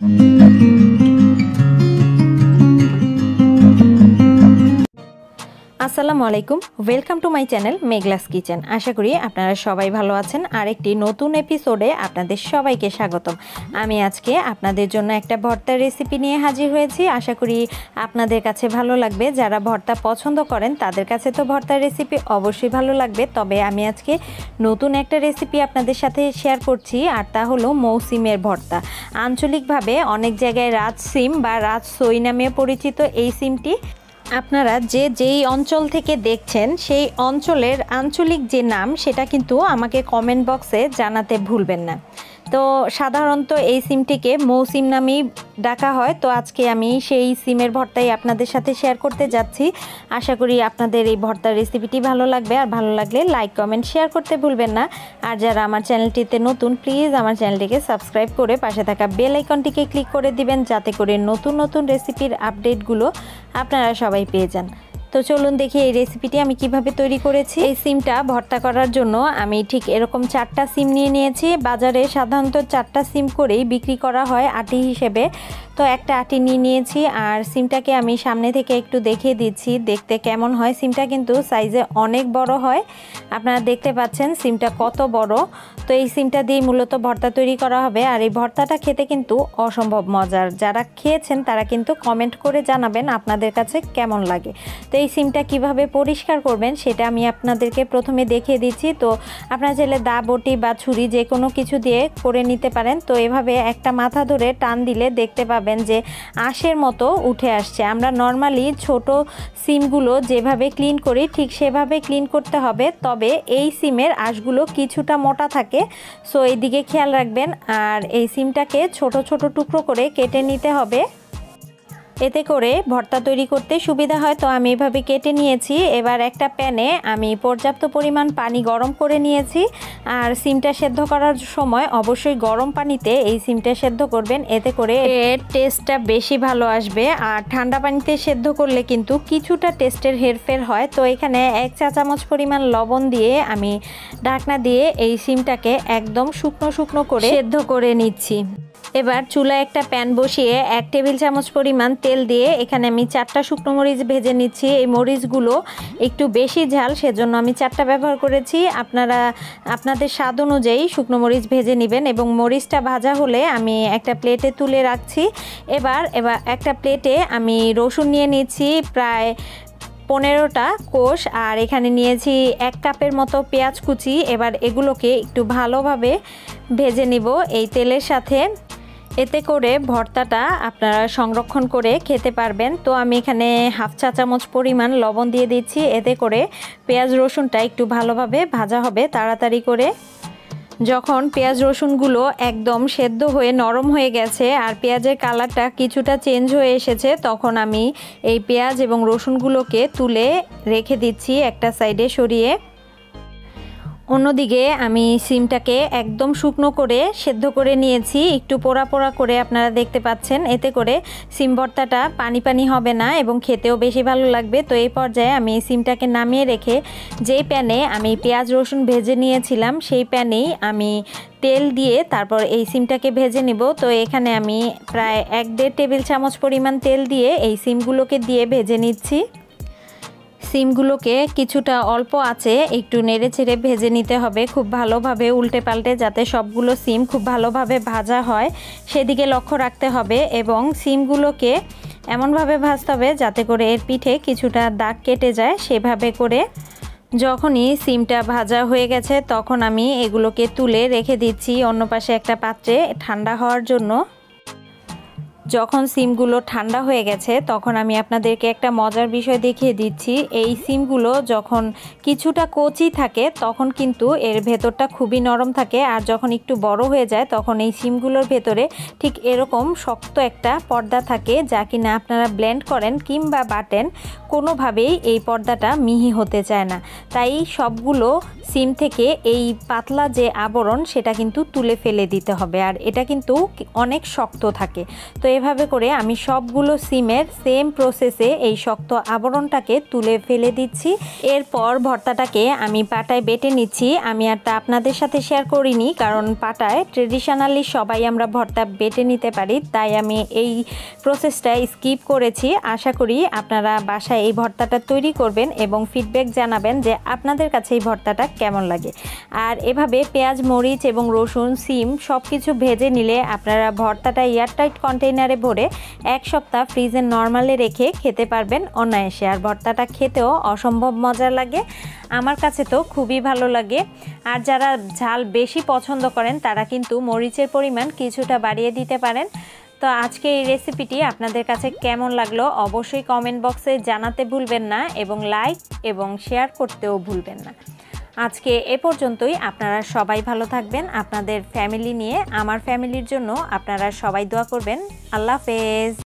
আসসালামু আলাইকুম, welcome to my channel Meghla's kitchen. আশা করি আপনারা সবাই ভালো আছেন। আরেকটি নতুন এপিসোডে আপনাদের সবাইকে স্বাগতম। আমি আজকে আপনাদের জন্য একটা ভর্তার রেসিপি নিয়ে হাজির হয়েছি। আশা করি আপনাদের কাছে ভালো লাগবে। যারা ভর্তা পছন্দ করেন তাদের কাছে তো ভর্তার রেসিপি অবশ্যই ভালো লাগবে। তবে আমি আজকে নতুন একটা রেসিপি আপনাদের সাথে শেয়ার করছি, আর তা হলো মৌসিমের ভর্তা। আঞ্চলিকভাবে অনেক জায়গায় রাজসিম বা রাজসই নামে পরিচিত এই সিমটি। আপনারা যেই অঞ্চল থেকে দেখছেন সেই অঞ্চলের আঞ্চলিক যে নাম সেটা কিন্তু আমাকে কমেন্ট বক্সে জানাতে ভুলবেন না। তো সাধারণত এই সিমটিকে মৌসিম নামেই ডাকা হয়। তো আজকে আমি সেই সিমের ভর্তাই আপনাদের সাথে শেয়ার করতে যাচ্ছি। আশা করি আপনাদের এই ভর্তার রেসিপিটি ভালো লাগবে, আর ভালো লাগলে লাইক কমেন্ট শেয়ার করতে ভুলবেন না। আর যারা আমার চ্যানেলটিতে নতুন, প্লিজ আমার চ্যানেলটিকে সাবস্ক্রাইব করে পাশে থাকা বেল আইকনটিকে ক্লিক করে দিবেন, যাতে করে নতুন নতুন রেসিপির আপডেটগুলো আপনারা সবাই পেয়ে যান। তো চলুন দেখি এই রেসিপিটি আমি কিভাবে তৈরি করেছি। এই সিমটা ভর্তা করার জন্য আমি ঠিক এরকম 4টা সিম নিয়ে নিয়েছি। বাজারে সাধারণত 4টা সিম করেই বিক্রি করা হয় আটি হিসেবে। তো একটা আটি নিয়ে নিয়েছি, আর সিমটাকে আমি সামনে থেকে একটু দেখিয়ে দিচ্ছি দেখতে কেমন হয়। সিমটা কিন্তু সাইজে অনেক বড় হয়, আপনারা দেখতে পাচ্ছেন সিমটা কত বড়। তো এই সিমটা দিয়ে মূলত ভর্তা তৈরি করা হবে, আর এই ভর্তাটা খেতে কিন্তু অসম্ভব মজার। যারা খেয়েছেন তারা কিন্তু কমেন্ট করে জানাবেন আপনাদের কাছে কেমন লাগে। তো এই সিমটা কিভাবে পরিষ্কার করবেন সেটা আমি আপনাদেরকে প্রথমে দেখিয়ে দিচ্ছি। তো আপনারা চাইলে দা, বটি বা ছুরি যে কোনো কিছু দিয়ে করে নিতে পারেন। তো এভাবে একটা মাথা ধরে টান দিলে দেখতে পাবেন যে আঁশের মতো উঠে আসছে। আমরা নর্মালি ছোট সিমগুলো যেভাবে ক্লিন করি ঠিক সেভাবে ক্লিন করতে হবে, তবে এই সিমের আঁশগুলো কিছুটা মোটা থাকে। সো এই দিকে খেয়াল রাখবেন। আর এই সিমটাকে ছোট ছোট টুকরো করে কেটে নিতে হবে, এতে করে ভর্তা তৈরি করতে সুবিধা হয়। তো আমি এভাবে কেটে নিয়েছি। এবার একটা প্যানে আমি পর্যাপ্ত পরিমাণ পানি গরম করে নিয়েছি। আর সিমটা সেদ্ধ করার সময় অবশ্যই গরম পানিতে এই সিমটা সেদ্ধ করবেন, এতে করে এর টেস্টটা বেশি ভালো আসবে। আর ঠান্ডা পানিতে সেদ্ধ করলে কিন্তু কিছুটা টেস্টের হেরফের হয়। তো এখানে 1 চা চামচ পরিমাণ লবণ দিয়ে আমি ঢাকনা দিয়ে এই সিমটাকে একদম শুকনো শুকনো করে সেদ্ধ করে নিচ্ছি। এবার চুলায় একটা প্যান বসিয়ে 1 টেবিল চামচ পরিমাণ তেল দিয়ে এখানে আমি 4টা শুকনো মরিচ ভেজে নিচ্ছি। এই মরিচগুলো একটু বেশি ঝাল, সেজন্য আমি 4টা ব্যবহার করেছি। আপনারা আপনাদের স্বাদ অনুযায়ী শুকনো মরিচ ভেজে নেবেন। এবং মরিচটা ভাজা হলে আমি একটা প্লেটে তুলে রাখছি। এবার একটা প্লেটে আমি রসুন নিয়ে নিচ্ছি প্রায় 15টা কোষ, আর এখানে নিয়েছি 1 কাপের মতো পেঁয়াজ কুচি। এবার এগুলোকে একটু ভালোভাবে ভেজে নিব এই তেলের সাথে, এতে করে ভর্তাটা আপনারা সংরক্ষণ করে খেতে পারবেন। তো আমি এখানে 1/2 চা চামচ পরিমাণ লবণ দিয়ে দিচ্ছি, এতে করে পেঁয়াজ রসুনটা একটু ভালোভাবে ভাজা হবে তাড়াতাড়ি করে। যখন পেঁয়াজ রসুনগুলো একদম সেদ্ধ হয়ে নরম হয়ে গেছে আর পেঁয়াজের কালারটা কিছুটা চেঞ্জ হয়ে এসেছে, তখন আমি এই পেঁয়াজ এবং রসুনগুলোকে তুলে রেখে দিচ্ছি একটা সাইডে সরিয়ে। অন্যদিকে আমি সিমটাকে একদম শুকনো করে সেদ্ধ করে নিয়েছি, একটু পোড়া পোড়া করে আপনারা দেখতে পাচ্ছেন। এতে করে সিম ভর্তাটা পানি পানি হবে না এবং খেতেও বেশি ভালো লাগবে। তো এই পর্যায়ে আমি সিমটাকে নামিয়ে রেখে যেই প্যানে আমি পেঁয়াজ রসুন ভেজে নিয়েছিলাম সেই প্যানেই আমি তেল দিয়ে তারপর এই সিমটাকে ভেজে নেব। তো এখানে আমি প্রায় 1-1.5 টেবিল চামচ পরিমাণ তেল দিয়ে এই সিমগুলোকে দিয়ে ভেজে নিচ্ছি। সিমগুলোকে কিছুটা অল্প আঁচে একটু নেড়ে চেড়ে ভেজে নিতে হবে, খুব ভালোভাবে উল্টে পাল্টে, যাতে সবগুলো সিম খুব ভালোভাবে ভাজা হয় সেদিকে লক্ষ্য রাখতে হবে। এবং সিমগুলোকে এমনভাবে ভাজতে হবে যাতে করে এর পিঠে কিছুটা দাগ কেটে যায়। সেভাবে করে যখনই সিমটা ভাজা হয়ে গেছে তখন আমি এগুলোকে তুলে রেখে দিচ্ছি অন্য পাশে একটা পাত্রে ঠান্ডা হওয়ার জন্য। যখন সিমগুলো ঠান্ডা হয়ে গেছে তখন আমি আপনাদেরকে একটা মজার বিষয় দেখিয়ে দিচ্ছি। এই সিমগুলো যখন কিছুটা কচি থাকে তখন কিন্তু এর ভেতরটা খুবই নরম থাকে, আর যখন একটু বড় হয়ে যায় তখন এই সিমগুলোর ভেতরে ঠিক এরকম শক্ত একটা পর্দা থাকে, যা কিনা আপনারা ব্লেন্ড করেন কিংবা বাটেন, কোনোভাবেই এই পর্দাটা মিহি হতে চায় না। তাই সবগুলো সিম থেকে এই পাতলা যে আবরণ সেটা কিন্তু তুলে ফেলে দিতে হবে, আর এটা কিন্তু অনেক শক্ত থাকে। তো এভাবে করে আমি সবগুলো সিমের সেম প্রসেসে এই শক্ত আবরণটাকে তুলে ফেলে দিচ্ছি। এরপর ভর্তাটাকে আমি পাটায় বেটে নিচ্ছি। আমি আর তা আপনাদের সাথে শেয়ার করিনি, কারণ পাটায় ট্রেডিশনালি সবাই আমরা ভর্তা বেটে নিতে পারি, তাই আমি এই প্রসেসটা স্কিপ করেছি। আশা করি আপনারা বাসায় এই ভর্তাটা তৈরি করবেন এবং ফিডব্যাক জানাবেন যে আপনাদের কাছে এই ভর্তাটা কেমন লাগে। আর এভাবে পেঁয়াজ, মরিচ এবং রসুন, সিম সব কিছু ভেজে নিলে আপনারা ভর্তাটা এয়ারটাইট কন্টেইনারে ভরে 1 সপ্তাহ ফ্রিজে নর্মালে রেখে খেতে পারবেন অনায়াসে। আর ভর্তাটা খেতেও অসম্ভব মজা লাগে, আমার কাছে তো খুবই ভালো লাগে। আর যারা ঝাল বেশি পছন্দ করেন তারা কিন্তু মরিচের পরিমাণ কিছুটা বাড়িয়ে দিতে পারেন। তো আজকে এই রেসিপিটি আপনাদের কাছে কেমন লাগলো অবশ্যই কমেন্ট বক্সে জানাতে ভুলবেন না, এবং লাইক এবং শেয়ার করতেও ভুলবেন না। আজকে এ পর্যন্তই। আপনারা সবাই ভালো থাকবেন আপনাদের ফ্যামিলি নিয়ে। আমার ফ্যামিলির জন্য আপনারা সবাই দোয়া করবেন। আল্লাহ হাফেজ।